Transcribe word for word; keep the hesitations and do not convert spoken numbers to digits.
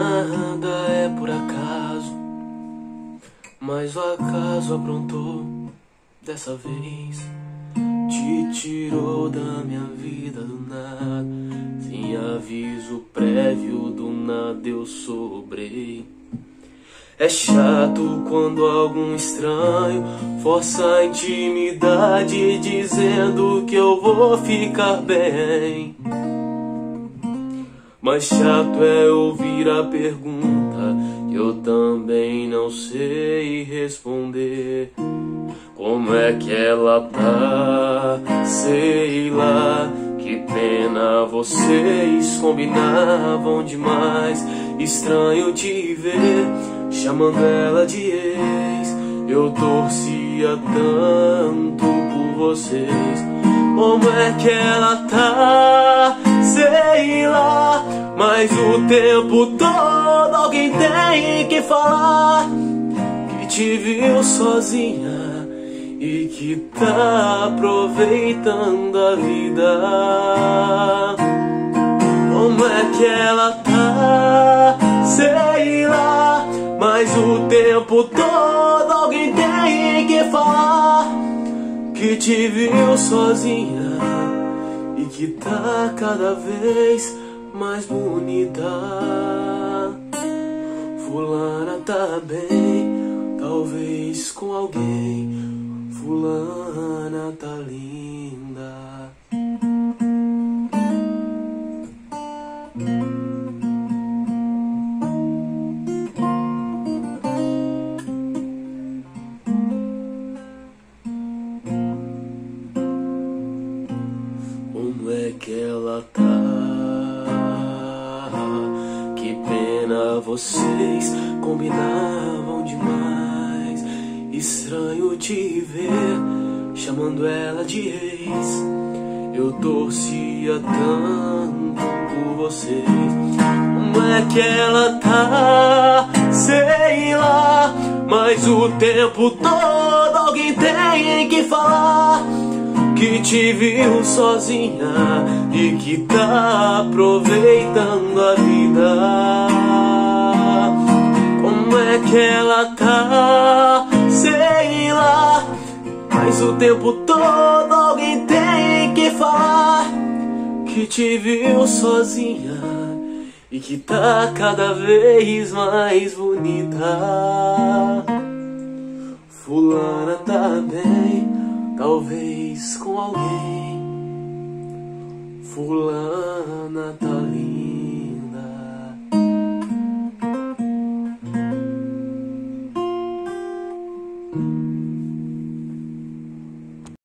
nada é por acaso, mas o acaso aprontou dessa vez. Te tirou da minha vida do nada, sem aviso prévio, do nada eu sobrei. É chato quando algum estranho força a intimidade, dizendo que eu vou ficar bem. Mas chato é ouvir a pergunta que eu também não sei responder. Como é que ela tá? Sei lá. Que pena, vocês combinavam demais. Estranho te ver chamando ela de ex. Eu torcia tanto por vocês. Como é que ela tá? Sei lá. Mas o tempo todo alguém tem que falar que te viu sozinha e que tá aproveitando a vida. Como é que ela tá? Sei lá. Mas o tempo todo alguém tem que falar que te viu sozinha e que tá cada vez mais bonita. Fulana tá bem, talvez com alguém. Fulana tá linda. Como é que ela tá? Que pena, vocês combinavam demais. Estranho te ver chamando ela de ex. Eu torcia tanto por vocês. Como é que ela tá? Sei lá. Mas o tempo todo alguém tem que falar que te viu sozinha e que tá aproveitando a vida. Como é que ela tá? Sei lá. Mas o tempo todo alguém tem que falar que te viu sozinha e que tá cada vez mais bonita. Fulana tá bem, talvez com alguém. Fulana tá linda.